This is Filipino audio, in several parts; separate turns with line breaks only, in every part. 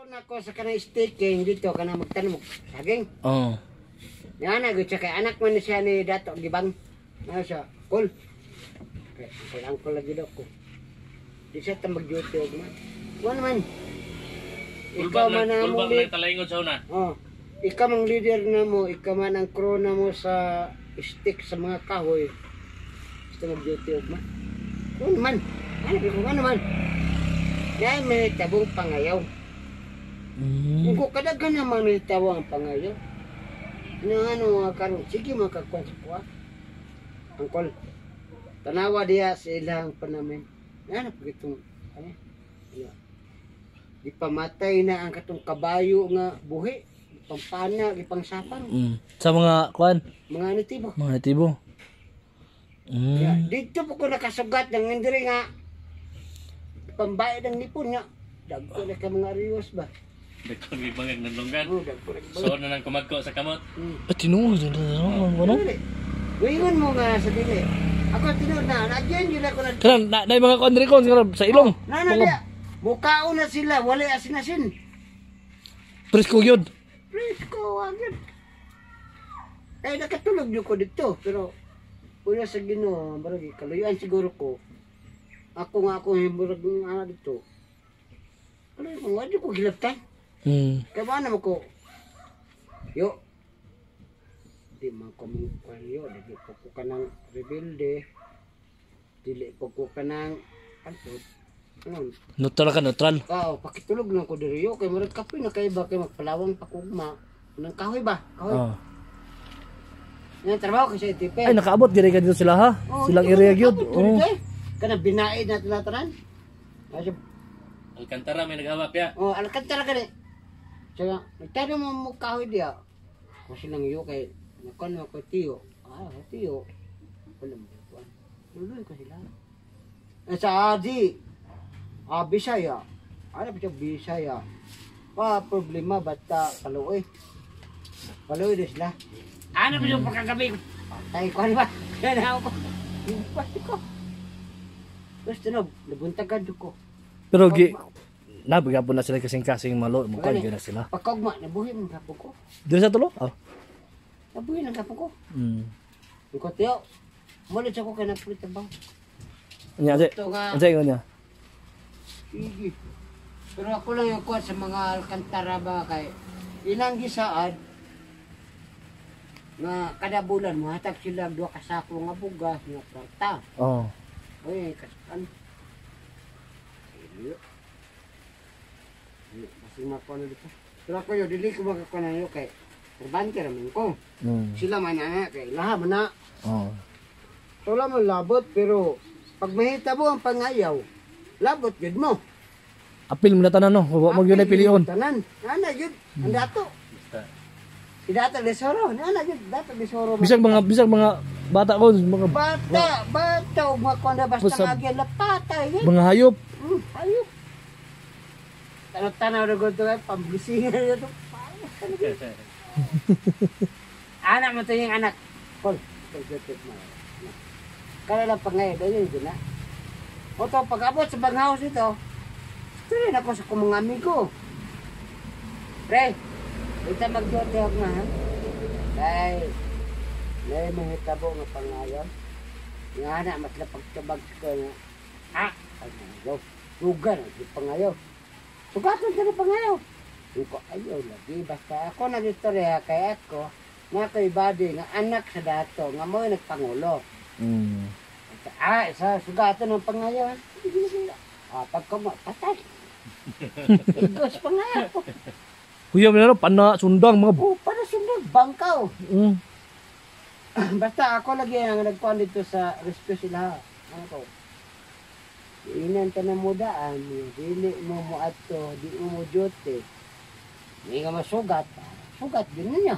na ko sa kanang staking dito kana magtanong saging.
Oh.
Nga na gud kay anak man siya ni Dato Gibang. Na siya, cool. Kay angkol lagi daw ko. Di siya ta mag-duty og man. Wala man. Ikaw man ang
kulbak talaingod sa una.
Oh. Ikaw mang leader na mo, ikaw man ang crew na mo sa stick sa mga kahoy. Gusto mag-duty og man. Wala man. Ano man. Dahil may tabong pangayaw. Kung kadaghan naman may tawang pangayaw. Ano karon sige makakuan sa kuha. Angkol. Tanawa diya sa ilang panamin. Ano pagitong ano? Di pamatay na ang katong kabayo nga buhi, pampana, ipangsapang.
Sa mga kuan,
Mga natibo.
mga natibo.
Ya, dito po ko nakasugat ng indiri nga pambayad ng nipon nga. Dagko na ka mga ariwas ba?
Dagko ni bangag nandunggan.
Oh, dagko na.
So na nang kumagko sa kamot.
Tinuod ano?
Wingon mo nga sa dili. Ako tinuod na, nagyan yun ako na.
Kanan na mga kuan diri kon sa ilong.
Nana dia. Mukao na sila, wala asin-asin.
Presko gyud.
Presko, agad. Kaya nakatulog niyo ko dito, pero una sa Ginoo, baragi kaluyuan siguro ko. Ako himurag ng ana dito. Ano yung wadi ko hilaptan? Kaya ba naman ko? Yo. Di man ko mong yo, di ko ka ng rebelde. Dili ko ka ng antod. Ano?
Neutral ka, neutral.
Oo, pakitulog lang ko diri yo kay murag kapoy na kay ba kay magpalawang pakugma. Nang kahoy ba? Kahoy.
Oh.
Yan trabaho kasi tipe.
Ay nakaabot gid ka dito sila ha. Silang area gyud. Oh.
Kana binaid na tilataran. Kasi
Alcantara may naghawak ya.
oh, alcantara gani. Kaya nagtado mo kahoy dia. Kasi lang yo kay nakon mo ko tiyo. Tiyo. Wala mo kuan. Luloy ko sila. Sa Adi. Bisaya. Ano ba siya Bisaya? Problema bata kaluoy. Kaluoy din sila. Ano ba yung pagkagabi ko? Patay ko, ano ba? Yan ako. Yung pati ko. Tapos tinog, nabuntagan ko.
Pero nabigyan po na sila kasing malo mo kan na sila.
Pagkagma, nabuhi ng kapo ko.
Dito sa tulo? Oh.
Nabuhi ng kapo ko. Yung kotiyo, mulit ako kay napulit na bang.
Anya ate. Anya ingon niya.
Sige. Pero ako lang yung kuha sa mga alkantara ba kay ilang gisaad nga kada bulan mohatag sila 2 ka sako nga bugas nga kwarta.
Oh.
Oy, kasan. Kasi makuha dito. Pero ako yun, dili ko makakuha na yun kay Trabante raman ko. Sila man na kay laha man na.
Oh.
Wala man labot pero pag mahita mo ang pangayaw, labot yun mo.
Apil mo na tanan no, wa mo gyud na pilion.
Tanan. Ana yun, ang dato. Si Dato Lesoro, ana yun, Dato Lesoro.
Bisag mga bata ko, mga
bata ug mga konda basta agyan lapata yun.
mga hayop.
Hayop. Tanaw na gusto ay pambusingan na ito. Anak mo ito yung anak. Paul, kaya lang pangayon, ayun yun na. O ito, pag-abot sa banghouse ito, ito rin ako sa kumang amigo. Pre, ito mag-duty ako na ha. Dahil, may mahitabo nga pangayon. Yung anak, mas lapag-tabag ko na, pangayon. Lugan, yung pangayon. Sugatan sa pangayon. Yung ko, ayaw lagi, basta ako nag-istorya kay ako, nga kay body, nga anak sa dato, nga mo nagpangulo. Isa, sugatan ng pangayon. Pagka mo, patay. Igos pangayon.
Kuya mo na pana sundang mga
para sundang, bangkaw. Basta ako lagi ang nagkuhan dito sa rescue sila. Ano ko? Inanta na mo daan, dili mo mo ato, di mo mo jote. Hindi nga masugat. Sugat din ninyo.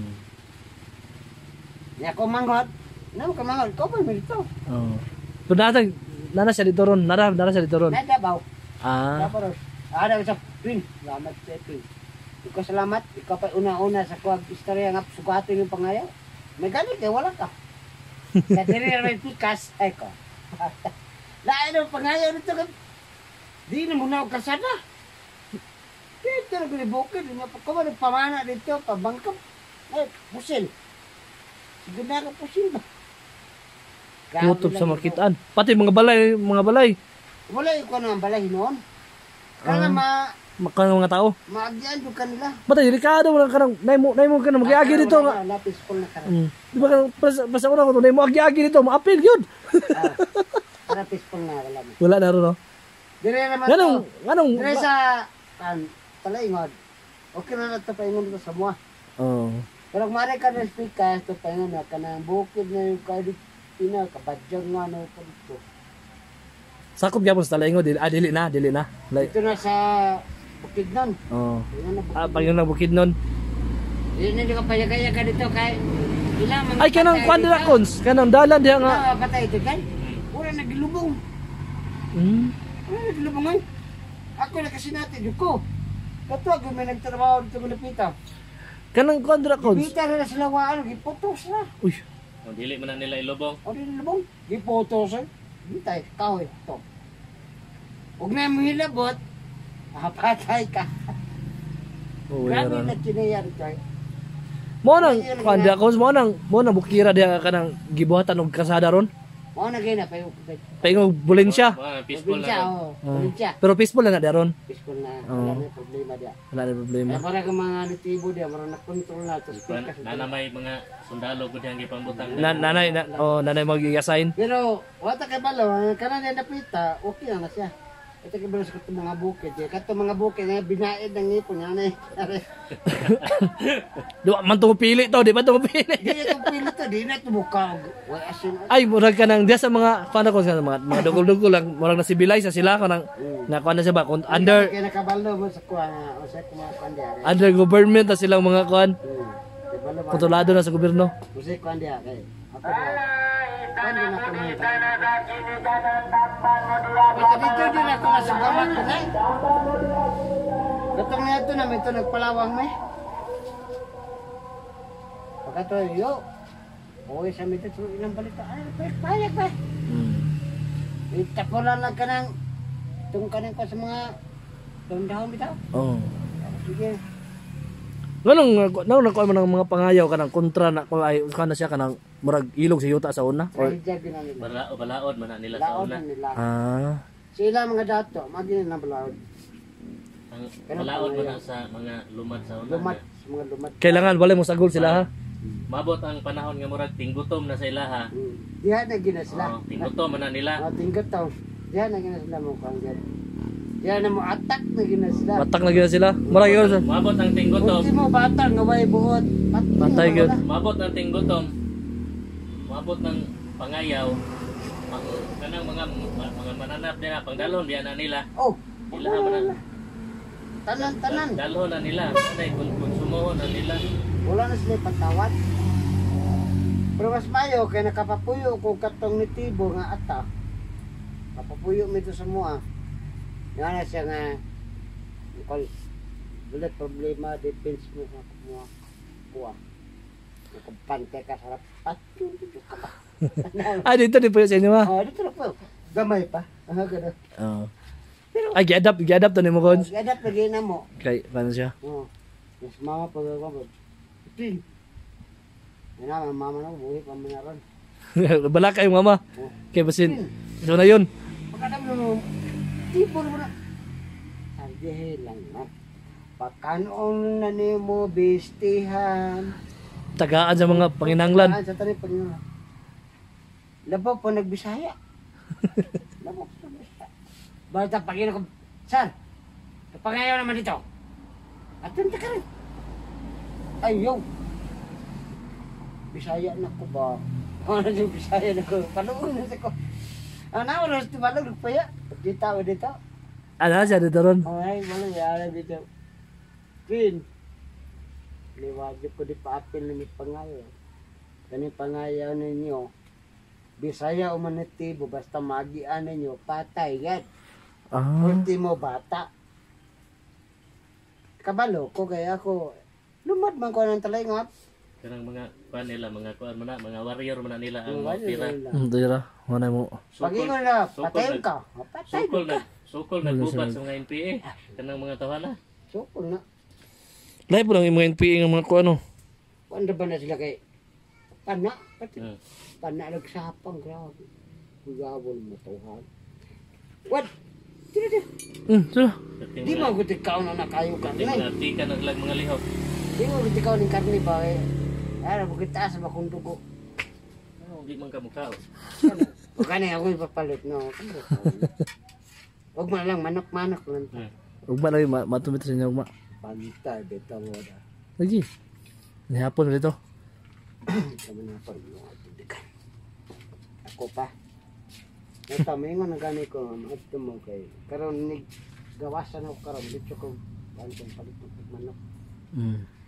Nga ko manghot. Nang ka manghot, ko ba dito?
Oh. So nana siya dito ron, nara siya dito ron.
Nadabaw.
Dapat
ada sa pin, salamat sa pin. Ikaw salamat, ikaw pa una-una sa kuwag istorya nga sugatin yung pangayaw. May galit eh, wala ka. Sa diri may pikas, ay ko. Lain ang pangayaw nito. Di na muna ako kasada. Dito naglibukid, niya pa ko nagpamana dito, pabangkap. Ay, pusil. Siguro na ka pusil ba? Grabe
Kutob sa
lang
makitaan. Pati mga balay, mga balay.
ito. Wala yung kung ang balay noon. Kaya
Mga tao.
maagyan yung kanila.
Bata, delikado mo lang ka nang, nay mo ka na mag-iagi dito nga.
Lapis ko na karang.
Di ba ka, basta una ko to, nay mo agi-agi dito, ma-appeal yun.
Lapis ko na wala mo.
Wala na ron, no?
Dire naman
Ganong,
Dire sa talaingod. Okay na ito paingon dito sa mua.
Oh.
Pero kung mara ka na speaker, ito paingon na ka ng bukid na yung kadipina, kabadyang nga na ito dito.
Sakop gyapon sa talaingo, dili na. Like,
Ito na sa bukid nun.
oh.
Tingnan na bukid.
Pag yung bukid nun.
Hindi ka payagaya ka dito kay ilang mga
Ay, kanang kwandra cons, kanang dalan diha nga.
Nga patay ito kan. Wala nagilubong.
Hmm.
Wala nagilubong ay. Ako na kasi natin ko. Katwag may nagtrabaho dito malapita.
Kanang kwandra cons.
Bita na sila waan, gipotos na.
Uy.
O dili man na nila ilubong.
O di lubong, gipotos ay. Bitay, kahoy to. Huwag na mo hilabot, patay ka.
Oh,
Grabe
yaran.
na kinayar ito ay.
Mo nang kwandra cons, mo nang bukira diha kanang gibuhatan og kasada ron.
Mga na gina,
Paingo bulensya.
Mga peaceful
probinsya,
na.
o. Probinsya.
Pero peaceful lang na diha ron.
Peaceful na,
Oo.
wala na problema dia.
Wala na problema.
Kaya para ka mga natibo dia, marang na-control na ito.
Nana may mga sundalo gud yang gipambutang.
Nanay mag-i-assign.
Pero, wata kay balo, kanan niya napita, okay na siya. Ito kay balo sa katong mga bukid. Katong mga bukid, binaid ng ngipon niya na
Di ba man to pili to, di ba to pili?
Di na itong pili to, di na ito bukag. Wala asin.
Ay, murag ka nang diya sa mga kuan ko sa mga dugol-dugol lang, murag na civilize sa sila kanang na kuan na siya ba kung under
Kaya nakabalo mo sa kuha o sa kuha diya.
under government na silang mga kuan,
Kabalo ba?
kontrolado na sa gobyerno.
Kasi kuha diya kay. Ako ba? Kuha din ako na ito. Basta dito din ako nasa gamat ko na. Katong na ito namin ito nagpalawang may. Pagkato yo. Uy, sa mito ito ilang balita. Ay, payag ba? Itapulan lang ka ng itong kanin ko sa mga dahon-dahon bitaw.
Oh.
Sige.
Nang nakuha mo ng mga pangayaw kanang kontra na kung ay kana siya kanang murag ilog sa yuta sa una. Or,
Ay, dyan din nila.
Balaod man na nila sa
Laod
una.
na nila.
sila
Sila mga dato, magin na balaod.
Ang balaod man na sa mga lumad sa una.
Lumat, mga lumat.
kailangan wala mo sagol sila ha.
Mabot ang panahon nga murag tinggutom na sa ilaha.
Diyan na gina sila.
Oh, tinggutom man na nila.
Tinggot tao. Diyan na gina sila mo kang dyan. Diyan na mo attack na gina sila.
Batak na gina sila. Murag yun sa
Mabot ang tinggutom.
Kung mo bata nga way buot.
Patay gyud.
Mabot ng tinggutom. Mabot ng pangayaw. Kanang mga mananap nila pangdalhon diyan na nila.
Oh,
Ila man na.
tanan.
Dalhon na nila. Kanay konsumohon na nila.
Wala na sila patawat. Pero mas mayo kay nakapapuyo kung katong nitibo nga ata. Kapapuyo mi to sa mua. Nga na siya nga kung wala problema depends mo sa mua. Kuha. Nakapante ka sarap. Patyo dito ka pa.
Ay dito di po sa inyo ha.
Oh, dito na po. Gamay pa. Ang gano'n.
Oh. Ay gi-adapt to nimo kon.
Gadat lagi na mo.
Kay paano siya?
Oh. Mas mama pag ako. Tin. Ano, mama na buhay pa man ron.
Bala kay mama.
Oh.
Kay basin. So na yun.
Pagkadam mo, tipo mo na. Sabihin lang na. Pagkanon na ni mo, bestihan.
Tagaan sa mga panginanglan.
Sa tanin Panginoon. Labaw po nagbisaya. Labaw po nagbisaya. Basta Panginoon ko, sir, kapangayaw naman dito. At yun ka rin. Ayaw. Bisaya na ko ba? Ano yung Bisaya na ko? Paluon na ko. Ano, wala sa tibalog, nagpaya. Dito.
Ano siya dito ron?
Ay, wala yara dito. Queen. Liwagyo ko di paapil na may pangayaw. Kani pangayaw ninyo. Bisaya o manitibo, basta magian ninyo, patay yan. Kunti mo bata. Kabalo ko kaya ako. Lumad man ko ng talingot.
Kanang mga kuan nila, mga kuan man na, mga warrior man na nila ang
Wala
tira.
nila.
Dira, wala mo.
Pag-ingon na, patayin ka. Patay
Sukol
ka.
sukol nagbubat sa mga NPA. Kanang mga tawala.
So, kung na,
Lahi po lang yung mga NPA ng mga kung ano.
paano ba na sila kay pana? Pati
Hmm.
pana nagsapang, grabe. Gugawon mo tawhan. What? Tira.
Sila.
Dating
Di
mga-
mo ko ikaw na nakayo ka.
dating mga tika naglag mga lihok.
Di mo ko ikaw ng karne ba eh. Ara, bukit taas ba kung dugo.
Ano, di man ka mukha.
O kani ako ipapalit, no. Huwag mo na lang, manok-manok lang.
Ugma lang yung matumit sa inyo ugma.
Pantay, beta mo na.
Lagi. Nihapon na dito.
Kami na pa rin mga tubigan. Ako pa. Ito, may nga nagani ko, ito mo kay. Karon ni gawasan ako karon dito ko pantay palit ng manok.
Mm.